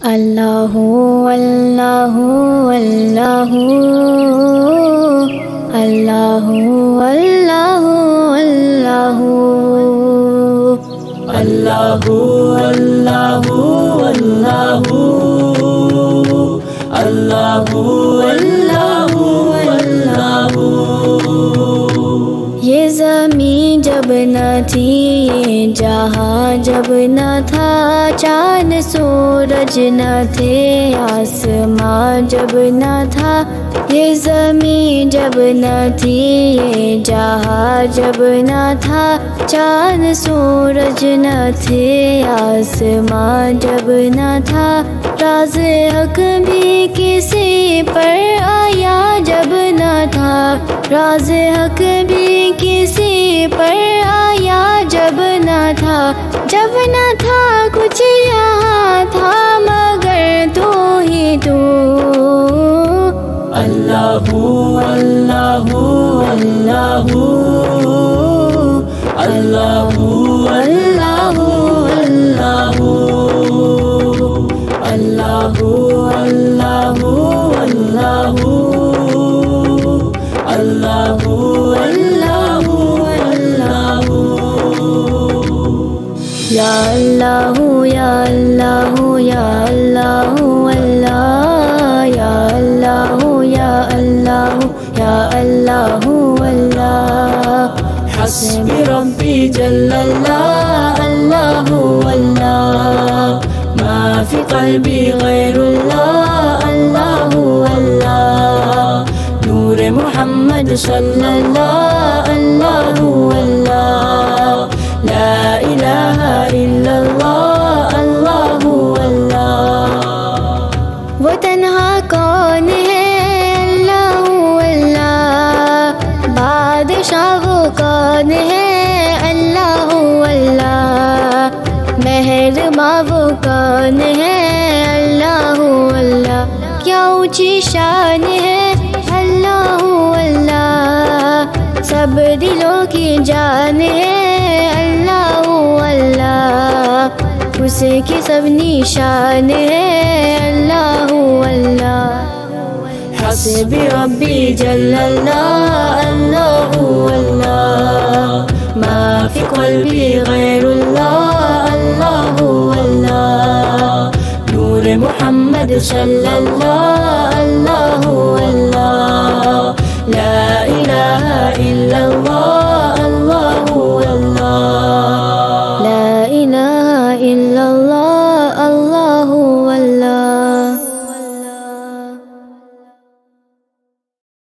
اللہ اللہ اللہ اللہ اللہ اللہ اللہ اللہ اللہ اللہ اللہ یہ زمین جب نہ تھی، یہ جہاں جب نہ تھا، چاند سورج نہ تھے، آسمان جب نہ تھا، یہ زمین جب نہ تھی، یہ جہاں جب نہ تھا، چاند سورج نہ تھے، آسمان جب نہ تھا، راز حق بھی کسی پر آیا جب نہ تھا، راز حق بھی کسی پر آیا جب نہ تھا، جب نہ تھا کچھ یہاں تھا مگر تو ہی تو۔ اللہ اللہ اللہ اللہ اللہ اللہ اللہ اللہ اللہ اللہ اللہ یا اللہ یا اللہ یا اللہ اللہ یا اللہ یا اللہ یا اللہ اللہ حسبی ربی جل اللہ اللہ اللہ ما فی قلبی غیر اللہ اللہ اللہ نور محمد صلی اللہ اللہ اللہ لا الہ الا اللہ اللہ اللہ۔ وہ تنہا کون ہے اللہ اللہ، بادشاہ وہ کون ہے اللہ اللہ، مہرباں وہ کون ہے اللہ اللہ، کیا اونچی شان ہے اللہ اللہ، سب دلوں کی جان ہے اللہ اللہ، اس کی سب نشان ہے اللہ اللہ۔ حسبی ربی جل اللہ اللہ اللہ ما فی قلبی غیر اللہ اللہ اللہ نور محمد صلی اللہ